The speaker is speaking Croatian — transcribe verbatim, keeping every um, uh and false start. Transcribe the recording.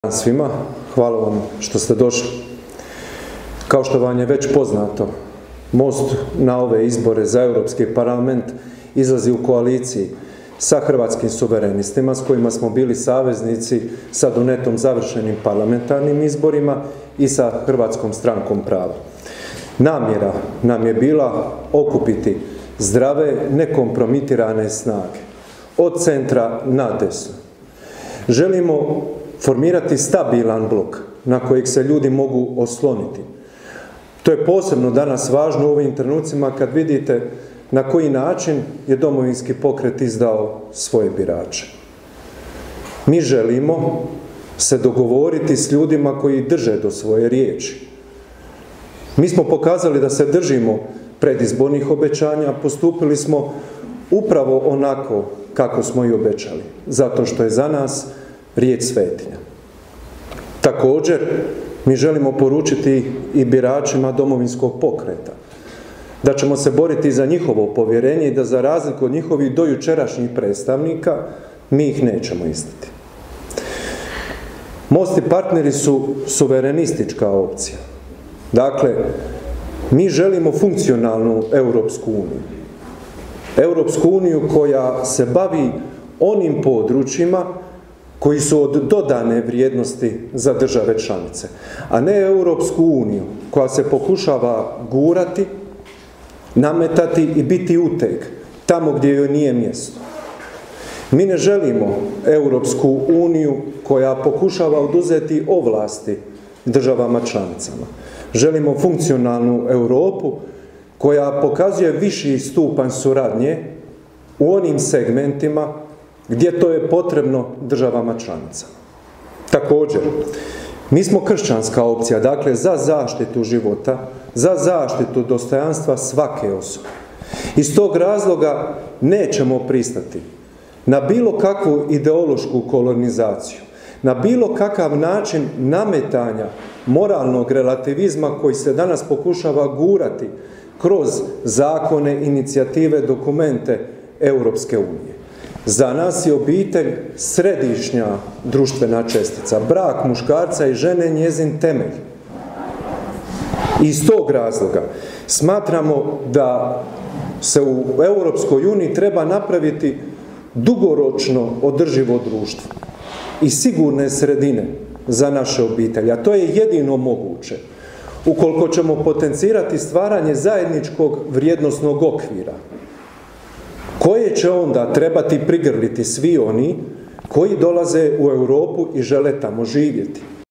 Svima, hvala vam što ste došli. Kao što vam je već poznato, Most na ove izbore za Europski parlament izlazi u koaliciji sa Hrvatskim suverenistima, s kojima smo bili saveznici sa donetom završenim parlamentarnim izborima i sa Hrvatskom strankom prava. Namjera nam je bila okupiti zdrave, nekompromitirane snage, od centra na desno. Želimo formirati stabilan blok na kojeg se ljudi mogu osloniti. To je posebno danas važno u ovim trenucima kad vidite na koji način je Domovinski pokret izdao svoje birače. Mi želimo se dogovoriti s ljudima koji drže do svoje riječi. Mi smo pokazali da se držimo predizbornih obećanja, postupili smo upravo onako kako smo i obećali, zato što je za nas riječ svetinja. Također, mi želimo poručiti i biračima Domovinskog pokreta da ćemo se boriti za njihovo povjerenje i da za razliku od njihovih dojučerašnjih predstavnika mi ih nećemo izdati. Most i partneri su suverenistička opcija. Dakle, mi želimo funkcionalnu Europsku uniju. Europsku uniju koja se bavi onim područjima koji su od dodane vrijednosti za države članice, a ne Europsku uniju koja se pokušava gurati, nametati i biti uteg tamo gdje joj nije mjesto. Mi ne želimo Europsku uniju koja pokušava oduzeti ovlasti državama članicama. Želimo funkcionalnu Europu koja pokazuje viši stupanj suradnje u onim segmentima gdje to je potrebno državama članicama. Također, mi smo kršćanska opcija, dakle za zaštitu života, za zaštitu dostojanstva svake osobe. Iz tog razloga nećemo pristati na bilo kakvu ideološku kolonizaciju, na bilo kakav način nametanja moralnog relativizma koji se danas pokušava gurati kroz zakone, inicijative, dokumente Europske unije. Za nas je obitelj središnja društvena čestica, brak muškarca i žene njezin temelj. Iz tog razloga smatramo da se u Europskoj uniji treba napraviti dugoročno održivo društvo i sigurne sredine za naše obitelji, a to je jedino moguće ukoliko ćemo potencirati stvaranje zajedničkog vrijednosnog okvira, koje će onda trebati prigrliti svi oni koji dolaze u Europu i žele tamo živjeti.